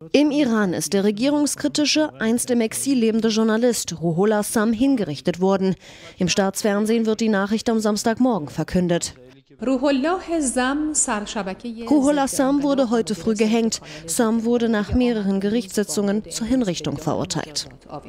Im Iran ist der regierungskritische, einst im Exil lebende Journalist Ruhollah Sam hingerichtet worden. Im Staatsfernsehen wird die Nachricht am Samstagmorgen verkündet. Ruhollah Sam wurde heute früh gehängt. Sam wurde nach mehreren Gerichtssitzungen zur Hinrichtung verurteilt.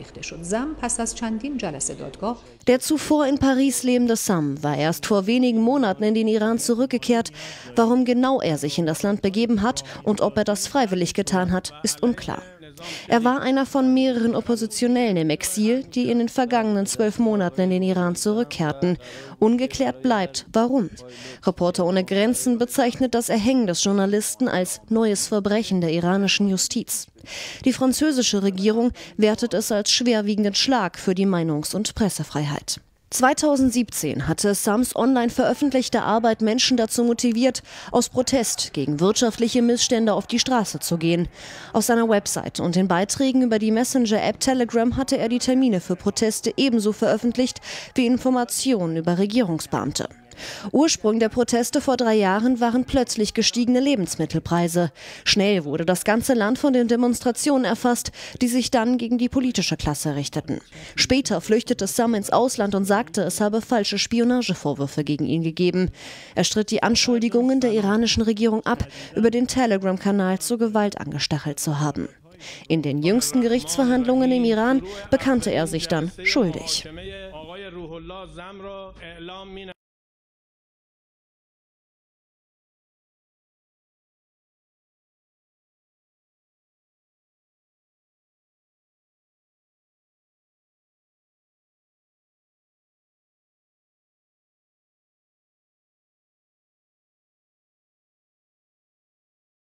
Der zuvor in Paris lebende Sam war erst vor wenigen Monaten in den Iran zurückgekehrt. Warum genau er sich in das Land begeben hat und ob er das freiwillig getan hat, ist unklar. Er war einer von mehreren Oppositionellen im Exil, die in den vergangenen 12 Monaten in den Iran zurückkehrten. Ungeklärt bleibt, warum. Reporter ohne Grenzen bezeichnet das Erhängen des Journalisten als neues Verbrechen der iranischen Justiz. Die französische Regierung wertet es als schwerwiegenden Schlag für die Meinungs- und Pressefreiheit. 2017 hatte Sams online veröffentlichte Arbeit Menschen dazu motiviert, aus Protest gegen wirtschaftliche Missstände auf die Straße zu gehen. Auf seiner Website und den Beiträgen über die Messenger-App Telegram hatte er die Termine für Proteste ebenso veröffentlicht wie Informationen über Regierungsbeamte. Ursprung der Proteste vor 3 Jahren waren plötzlich gestiegene Lebensmittelpreise. Schnell wurde das ganze Land von den Demonstrationen erfasst, die sich dann gegen die politische Klasse richteten. Später flüchtete Sam ins Ausland und sagte, es habe falsche Spionagevorwürfe gegen ihn gegeben. Er stritt die Anschuldigungen der iranischen Regierung ab, über den Telegram-Kanal zur Gewalt angestachelt zu haben. In den jüngsten Gerichtsverhandlungen im Iran bekannte er sich dann schuldig.